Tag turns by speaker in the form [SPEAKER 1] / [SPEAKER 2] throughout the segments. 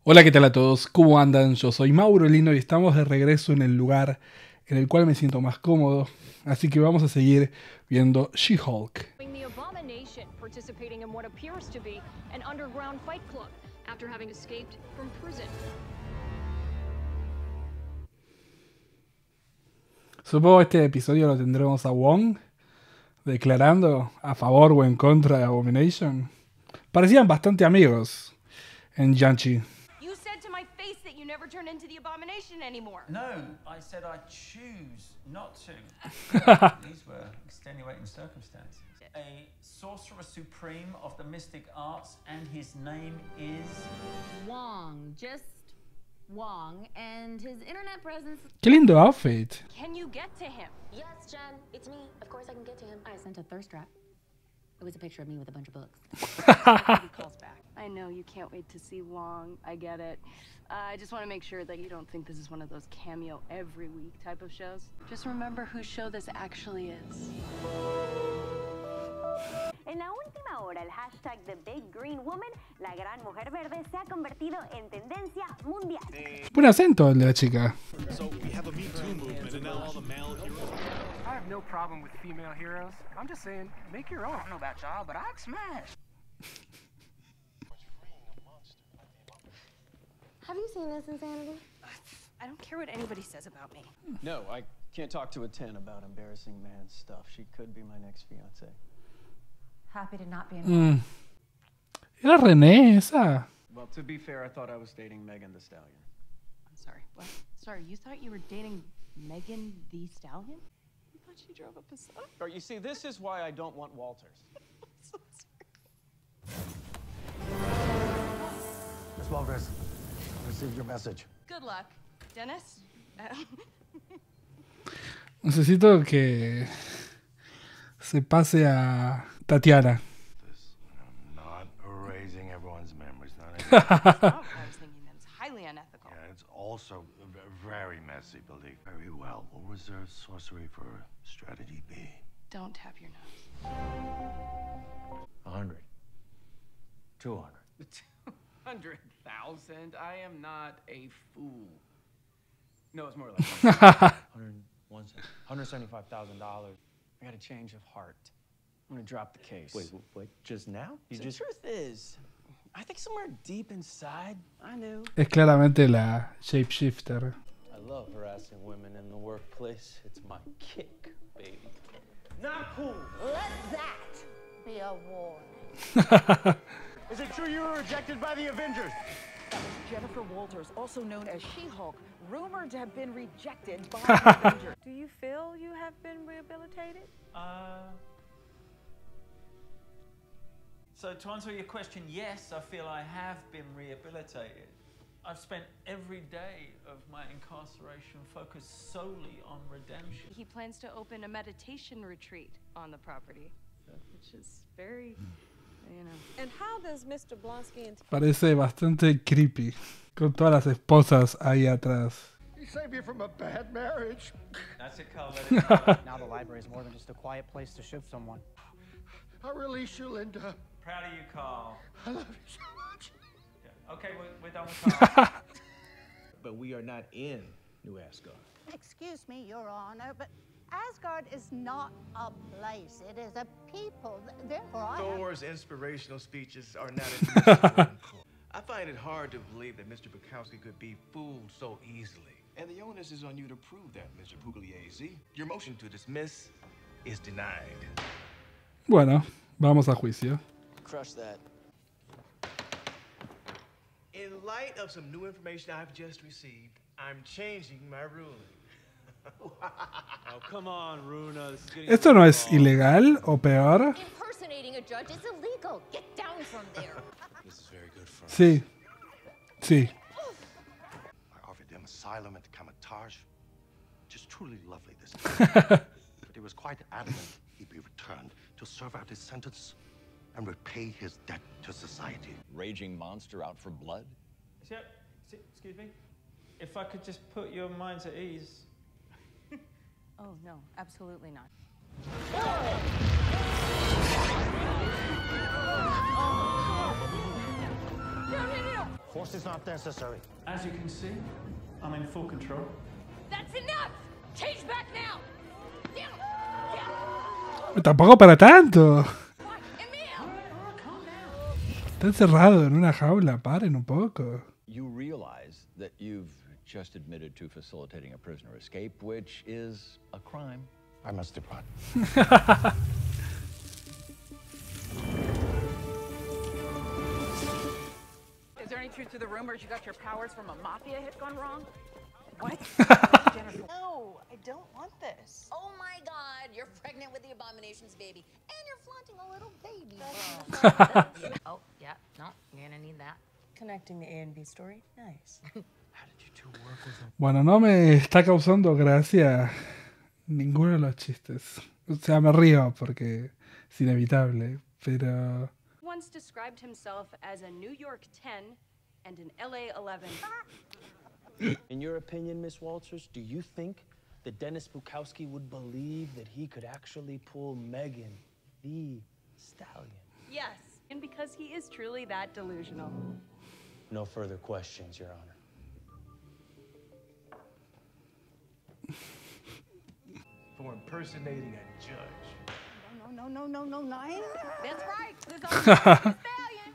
[SPEAKER 1] Hola, ¿qué tal a todos? ¿Cómo andan? Yo soy Mauro Lino y estamos de regreso en el lugar en el cual me siento más cómodo. Así que vamos a seguir viendo She-Hulk.
[SPEAKER 2] The Abomination participating in what appears to be an underground fight club after having escaped from prison.
[SPEAKER 1] Supongo que este episodio lo tendremos a Wong declarando a favor o en contra de Abomination. Parecían bastante amigos en Janchi.
[SPEAKER 3] You said to my face that you never turn into the Abomination anymore.
[SPEAKER 4] No, I said I choose not to. These were extenuating circumstances. A sorcerer supreme of the mystic arts, and his name is
[SPEAKER 5] Wong, just Wong, and his internet presence.
[SPEAKER 1] ¡Qué lindo outfit!
[SPEAKER 3] Can you get to him?
[SPEAKER 5] Yes, Jen, it's me. Of course I can get to him. I sent a thirst trap. It was a picture of me with a bunch of books.
[SPEAKER 3] He calls back. I know you can't wait to see Wong. I get it. I just want to make sure that you don't think this is one of those cameo every week type of shows. Just remember whose show this actually is.
[SPEAKER 6] En la última hora, el hashtag The Big Green Woman, la gran mujer verde, se ha convertido en tendencia mundial.
[SPEAKER 1] Buen acento el de la chica.
[SPEAKER 7] So we have a Me Too movement, and now all the male heroes.
[SPEAKER 8] I have no problem with female heroes. I'm just saying, make your own. I don't know about y'all, but I'd smash.
[SPEAKER 5] Have you seen this insanity?
[SPEAKER 3] I don't care what anybody says about me.
[SPEAKER 9] No, I can't talk to a 10 about embarrassing man stuff. She could be my next fiance.
[SPEAKER 5] Happy to not be involved.
[SPEAKER 1] Era René esa.
[SPEAKER 9] Well, to be fair, I thought I was dating Megan Thee Stallion.
[SPEAKER 3] I'm sorry. What? Sorry, you thought you were dating Megan Thee Stallion? You thought she drove a Passat?
[SPEAKER 9] Or you see, this is why I don't want Walters.
[SPEAKER 3] So sorry.
[SPEAKER 10] Miss Walters, I received your message.
[SPEAKER 3] Good luck. Dennis?
[SPEAKER 1] Necesito que se pase a Tatiana.
[SPEAKER 10] I'm not erasing everyone's memories.
[SPEAKER 3] I was thinking that it's highly unethical.
[SPEAKER 10] Yeah, it's also very messy, believe. Very well. We'll reserve sorcery for strategy B.
[SPEAKER 3] Don't tap your nose.
[SPEAKER 10] 100. 200.
[SPEAKER 8] 200,000? I am not a fool. No, it's more like
[SPEAKER 9] $175,000. I got a change of heart. I'm gonna drop the case.
[SPEAKER 10] Wait, just now?
[SPEAKER 9] The truth is, I think somewhere deep inside, I knew.
[SPEAKER 1] Es claramente la shapeshifter.
[SPEAKER 9] I love harassing women in the workplace. It's my kick, baby. Not cool.
[SPEAKER 6] Let that be a warning.
[SPEAKER 10] Is it true you were rejected by the Avengers?
[SPEAKER 11] Jennifer Walters, also known as She-Hulk, rumored to have been rejected by the Avengers.
[SPEAKER 3] Do you feel you have been rehabilitated?
[SPEAKER 4] So to answer your question, yes, I feel I have been rehabilitated. I've spent every day of my incarceration focused solely on redemption.
[SPEAKER 3] He plans to open a meditation retreat on the property, which is very, you know.
[SPEAKER 11] And how does Mr. Blonsky
[SPEAKER 1] Parece bastante creepy. Con todas las esposas ahí atrás.
[SPEAKER 10] He saved you from a bad marriage.
[SPEAKER 4] That's it, Carl. Let it go.
[SPEAKER 8] Now the library is more than just a quiet place to ship someone.
[SPEAKER 10] I'll release you, Linda.
[SPEAKER 4] Proud of you, Carl.
[SPEAKER 10] I love you so much.
[SPEAKER 4] Yeah. Okay, we're done with Carl.
[SPEAKER 7] But we are not in New Asgard.
[SPEAKER 6] Excuse me, Your Honor, but Asgard is not a place. It is a people. Therefore, I have...
[SPEAKER 7] Thor's inspirational speeches are not as I find it hard to believe that Mr. Bukowski could be fooled so easily. And the onus is on you to prove that, Mr. Pugliese. Your motion to dismiss is denied.
[SPEAKER 1] Bueno, vamos a juicio.
[SPEAKER 9] Crush that.
[SPEAKER 7] In light of some new information I've just received, I'm changing my ruling.
[SPEAKER 9] Oh, come on, Runa. This is getting
[SPEAKER 1] ¿Esto no es ilegal o peor?
[SPEAKER 5] Impersonating a judge is illegal. Get down from there.
[SPEAKER 7] This is very good for
[SPEAKER 1] Sí. Sí.
[SPEAKER 10] I offered him asylum at the Kamatage. Just truly lovely this time. But he was quite adamant he'd be returned to serve out his sentence and repay his debt to society.
[SPEAKER 12] Raging monster out for blood?
[SPEAKER 4] Yep. Excuse me? If I could just put your minds at ease.
[SPEAKER 3] Oh, no, absolutely not.
[SPEAKER 5] No.
[SPEAKER 10] Force is not necessary.
[SPEAKER 4] As you can see, I'm in full control.
[SPEAKER 2] That's enough! Change back now!
[SPEAKER 1] Tampoco para tanto. Está encerrado en una jaula, paren un poco.
[SPEAKER 12] You realize that you've just admitted to facilitating a prisoner escape, which is a crime.
[SPEAKER 10] I must depart.
[SPEAKER 11] Is there any truth to the rumors you got your powers from a mafia hit gone wrong? What? Jennifer.
[SPEAKER 13] No, I don't want this.
[SPEAKER 5] Oh my God, you're pregnant with the Abomination's baby, and you're flaunting a little baby. Oh, yeah, no, you're gonna need that.
[SPEAKER 13] Connecting the A and B story? Nice.
[SPEAKER 1] Bueno, no me está causando gracia ninguno de los chistes. O sea, me río porque es inevitable, pero...
[SPEAKER 3] Once described himself as a New York 10 and an LA 11.
[SPEAKER 9] In your opinion, Miss Walters, do you think that Dennis Bukowski would believe that he could actually pull Megan the Stallion?
[SPEAKER 3] Yes, and because he is truly that delusional.
[SPEAKER 9] No further questions, Your Honor.
[SPEAKER 7] For impersonating a judge.
[SPEAKER 6] No, nine.
[SPEAKER 3] That's right. There's always a stallion.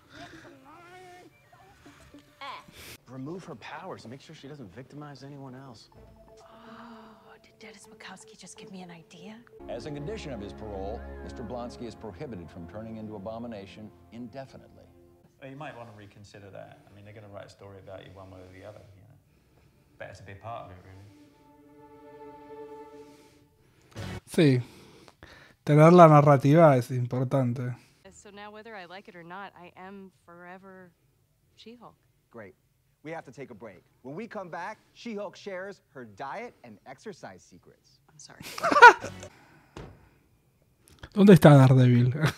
[SPEAKER 9] Remove her powers and make sure she doesn't victimize anyone else.
[SPEAKER 3] Oh, did Dennis Bukowski just give me an idea?
[SPEAKER 12] As a condition of his parole, Mr. Blonsky is prohibited from turning into Abomination indefinitely.
[SPEAKER 4] Well, you might want to reconsider that. I mean, they're going to write a story about you one way or the other, you know. Better to be part of it, really.
[SPEAKER 1] Sí, tener la narrativa es importante.
[SPEAKER 3] So now whether I like it or not, I am forever She-Hulk.
[SPEAKER 14] Great. We have to take a break. When we come back, She-Hulk shares her diet and exercise secrets.
[SPEAKER 3] I'm sorry.
[SPEAKER 1] ¿Dónde está Daredevil?
[SPEAKER 8] I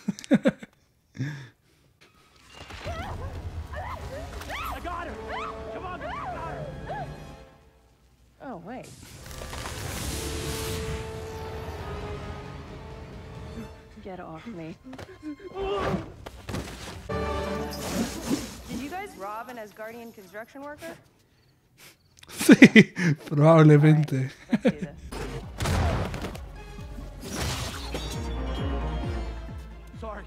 [SPEAKER 8] got her! Come on, I got her!
[SPEAKER 3] Oh, wait. Get off me. Did you guys rob an Asgardian construction worker?
[SPEAKER 1] Sí, probablemente.
[SPEAKER 3] Let's do this.
[SPEAKER 8] Sorry.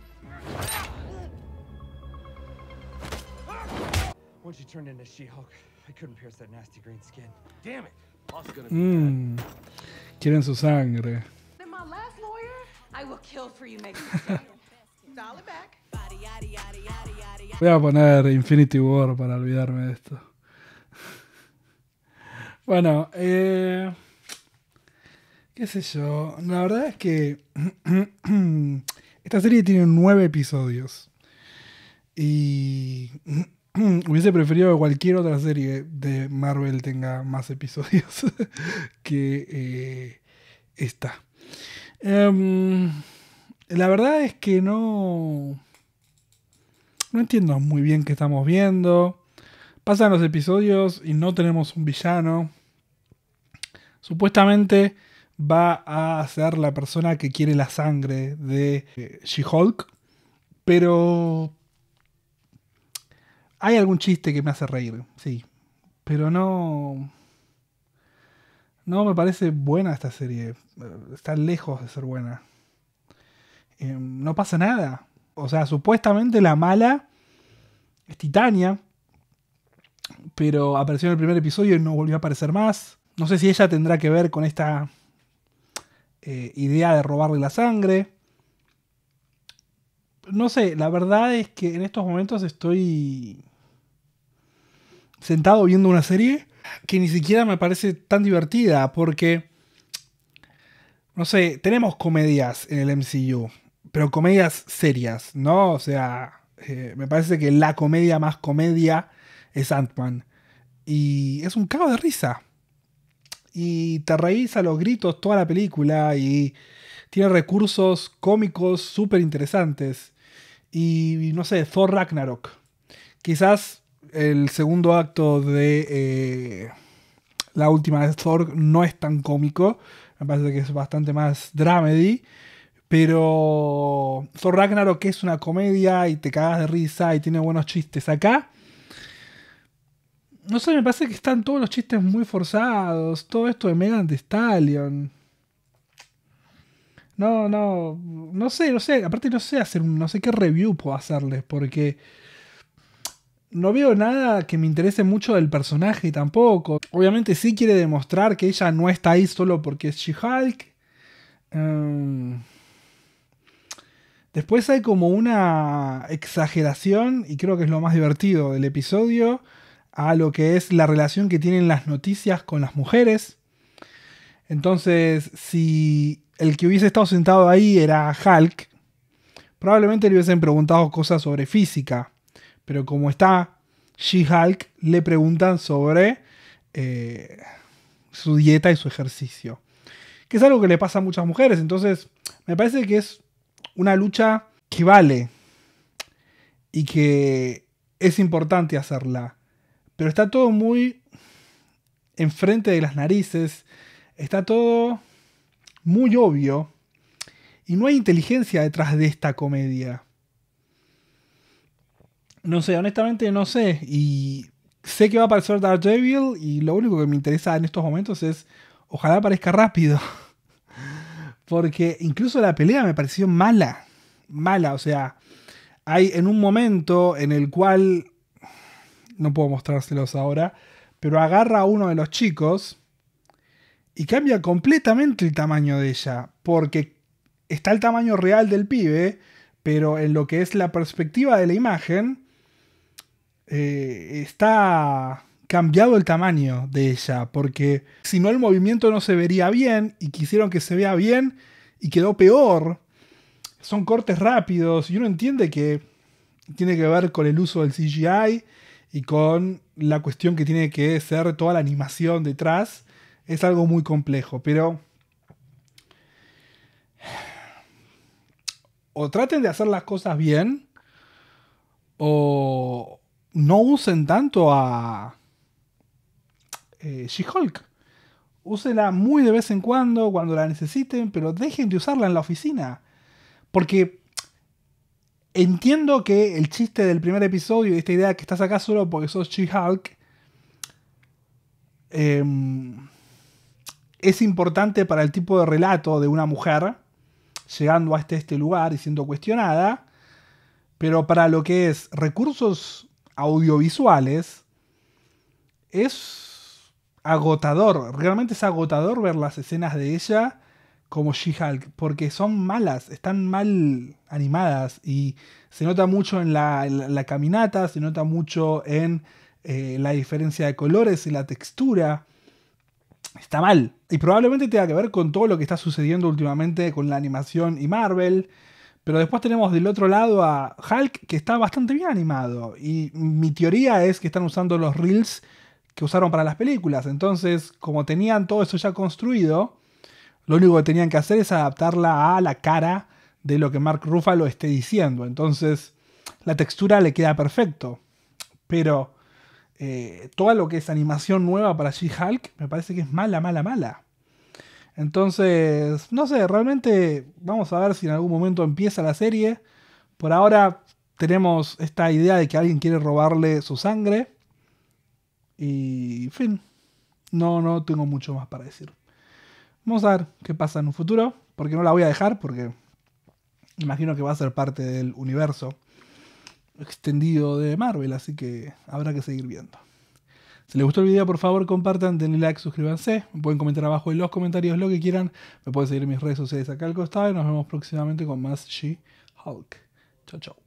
[SPEAKER 8] Once you turned into She-Hulk, I couldn't pierce that nasty green skin. Damn it! Boss is gonna be
[SPEAKER 1] Quieren su sangre.
[SPEAKER 11] Then my last lawyer, I will kill for you, Megan. Dial it back.
[SPEAKER 1] Voy a poner Infinity War para olvidarme de esto. Bueno, qué sé yo. La verdad es que esta serie tiene 9 episodios. Y hubiese preferido que cualquier otra serie de Marvel tenga más episodios que esta. La verdad es que no entiendo muy bien qué estamos viendo. Pasan los episodios y no tenemos un villano. Supuestamente va a ser la persona que quiere la sangre de She-Hulk. Pero hay algún chiste que me hace reír, sí. Pero no me parece buena esta serie. Está lejos de ser buena. No pasa nada. O sea, supuestamente la mala es Titania. Pero apareció en el primer episodio y no volvió a aparecer más. No sé si ella tendrá que ver con esta idea de robarle la sangre. No sé, la verdad es que en estos momentos estoy sentado viendo una serie que ni siquiera me parece tan divertida. Porque, no sé, tenemos comedias en el MCU. Pero comedias serias, ¿no? O sea, me parece que la comedia más comedia es Ant-Man. Y es un cago de risa. Y te reís a los gritos toda la película. Y tiene recursos cómicos súper interesantes. Y no sé, Thor Ragnarok. Quizás el segundo acto de la última de Thor no es tan cómico. Me parece que es bastante más dramedy. Pero Thor Ragnarok es una comedia y te cagas de risa y tiene buenos chistes. Acá No sé, me parece que están todos los chistes muy forzados. Todo esto de Megan Thee Stallion. No sé. Aparte no sé hacer no sé qué review puedo hacerles. Porque no veo nada que me interese mucho del personaje tampoco. Obviamente sí quiere demostrar que ella no está ahí solo porque es She-Hulk. Después hay como una exageración, y creo que es lo más divertido del episodio, a lo que es la relación que tienen las noticias con las mujeres. Entonces, si el que hubiese estado sentado ahí era Hulk, probablemente le hubiesen preguntado cosas sobre física. Pero como está She-Hulk, le preguntan sobre su dieta y su ejercicio. Que es algo que le pasa a muchas mujeres. Entonces, me parece que es una lucha que vale. Y que es importante hacerla. Pero está todo muy enfrente de las narices. Está todo muy obvio. Y no hay inteligencia detrás de esta comedia. No sé, honestamente no sé. Y sé que va a aparecer Daredevil. Y lo único que me interesa en estos momentos es... Ojalá aparezca rápido. Porque incluso la pelea me pareció mala. Mala, o sea... Hay en un momento en el cual... No puedo mostrárselos ahora. Pero agarra a uno de los chicos. Y cambia completamente el tamaño de ella. Porque está el tamaño real del pibe. Pero en lo que es la perspectiva de la imagen... está cambiado el tamaño de ella. Porque si no el movimiento no se vería bien. Y quisieron que se vea bien. Y quedó peor. Son cortes rápidos. Y uno entiende que tiene que ver con el uso del CGI. Y con la cuestión que tiene que ser toda la animación detrás. Es algo muy complejo. Pero... o traten de hacer las cosas bien. O no usen tanto a She-Hulk. Úsenla muy de vez en cuando la necesiten. Pero dejen de usarla en la oficina. Porque... entiendo que el chiste del primer episodio y esta idea de que estás acá solo porque sos She-Hulk es importante para el tipo de relato de una mujer llegando a este lugar y siendo cuestionada, pero para lo que es recursos audiovisuales es agotador, realmente es agotador ver las escenas de ella como She-Hulk, porque son malas, están mal animadas y se nota mucho en la caminata, se nota mucho en la diferencia de colores y la textura. Está mal. Y probablemente tenga que ver con todo lo que está sucediendo últimamente con la animación y Marvel. Pero después tenemos del otro lado a Hulk, que está bastante bien animado. Y mi teoría es que están usando los reels que usaron para las películas. Entonces, como tenían todo eso ya construido... lo único que tenían que hacer es adaptarla a la cara de lo que Mark Ruffalo esté diciendo. Entonces, la textura le queda perfecto. Pero todo lo que es animación nueva para She-Hulk me parece que es mala. Entonces, no sé, realmente vamos a ver si en algún momento empieza la serie. Por ahora tenemos esta idea de que alguien quiere robarle su sangre. Y, en fin, no tengo mucho más para decir. Vamos a ver qué pasa en un futuro, porque no la voy a dejar, porque imagino que va a ser parte del universo extendido de Marvel, así que habrá que seguir viendo. Si les gustó el video, por favor compartan, denle like, suscríbanse, me pueden comentar abajo en los comentarios lo que quieran, me pueden seguir en mis redes sociales acá al costado y nos vemos próximamente con más She-Hulk. Chao, chao.